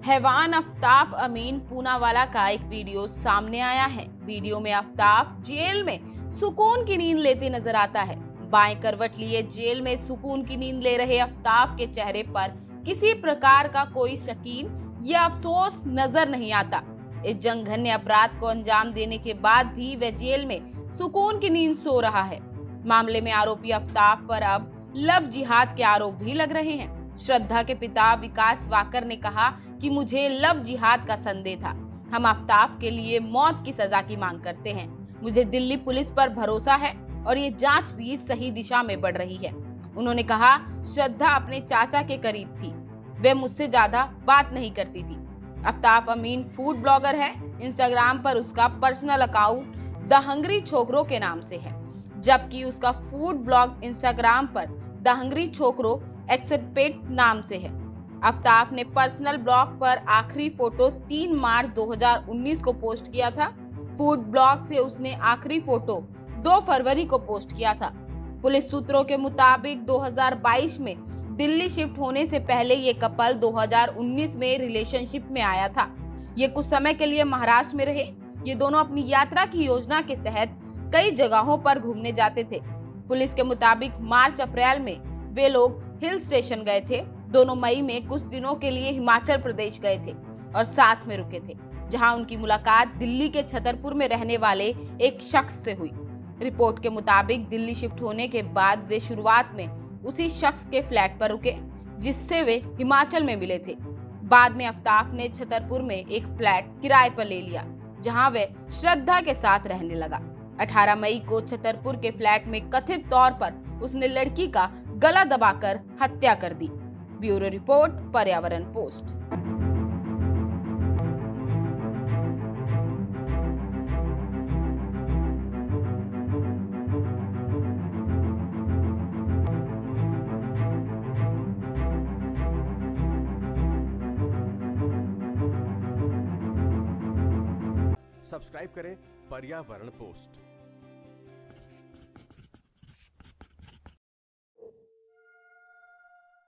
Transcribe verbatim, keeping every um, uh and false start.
हैवान आफ्ताब अमीन पूनावाला का एक वीडियो सामने आया है। वीडियो में आफ्ताब जेल में सुकून की नींद लेते नजर आता है। बाएं करवट लिए जेल में सुकून की नींद ले रहे आफ्ताब के चेहरे पर किसी प्रकार का कोई शकीन या अफसोस नजर नहीं आता। इस जघन्य अपराध को अंजाम देने के बाद भी वह जेल में सुकून की नींद सो रहा है। मामले में आरोपी आफ्ताब पर अब लव जिहाद के आरोप भी लग रहे हैं। श्रद्धा के पिता विकास वाकर ने कहा कि मुझे लव जिहाद का संदेह था। हम आफ्ताब के लिए मौत की सजा की मांग करते हैं। मुझे दिल्ली पुलिस पर भरोसा है और ये जांच भी सही दिशा में बढ़ रही है। उन्होंने कहा, श्रद्धा अपने चाचा के करीब थी, वे मुझसे ज्यादा बात नहीं करती थी। आफ्ताब अमीन फूड ब्लॉगर है। इंस्टाग्राम पर उसका पर्सनल अकाउंट द हंग्री छोकरो के नाम से है, जबकि उसका फूड ब्लॉग इंस्टाग्राम पर द हंग्री छोकरो एक्सपेट नाम से है। आफ्ताब ने पर्सनल ब्लॉग पर आखिरी फोटो तीन मार्च दो हज़ार उन्नीस को पोस्ट किया था। फूड ब्लॉग से उसने आखिरी फोटो दो फरवरी को पोस्ट किया था। पुलिस सूत्रों के मुताबिक दो हज़ार बाईस में दिल्ली शिफ्ट होने से पहले ये कपल दो हज़ार उन्नीस में रिलेशनशिप में आया था। ये कुछ समय के लिए महाराष्ट्र में रहे। ये दोनों अपनी यात्रा की योजना के तहत कई जगहों पर घूमने जाते थे। पुलिस के मुताबिक मार्च अप्रैल में वे लोग हिल स्टेशन गए थे। दोनों मई में कुछ दिनों के लिए हिमाचल प्रदेश गए थे और साथ में रुके थे, जहां उनकी मुलाकात दिल्ली के छतरपुर में रहने वाले एक शख्स से हुई। रिपोर्ट के मुताबिक दिल्ली शिफ्ट होने के बाद वे शुरुआत में उसी शख्स के फ्लैट पर रुके जिससे वे हिमाचल में मिले थे। बाद में आफ्ताब ने छतरपुर में एक फ्लैट किराए पर ले लिया, जहां वे श्रद्धा के साथ रहने लगा। अठारह मई को छतरपुर के फ्लैट में कथित तौर पर उसने लड़की का गला दबाकर हत्या कर दी। Bureau report, Paryavaran post. Subscribe करें पर्यावरण पोस्ट।